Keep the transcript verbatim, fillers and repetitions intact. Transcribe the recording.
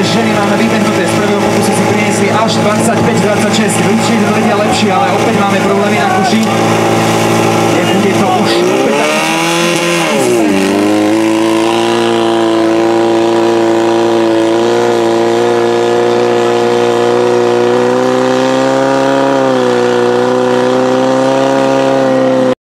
ženy máme vybehnuté, z prvého pokusu si priniesli až dvadsaťpäť dvadsaťšesť. Určite to vedia lepšie, ale opäť máme problémy na kuši.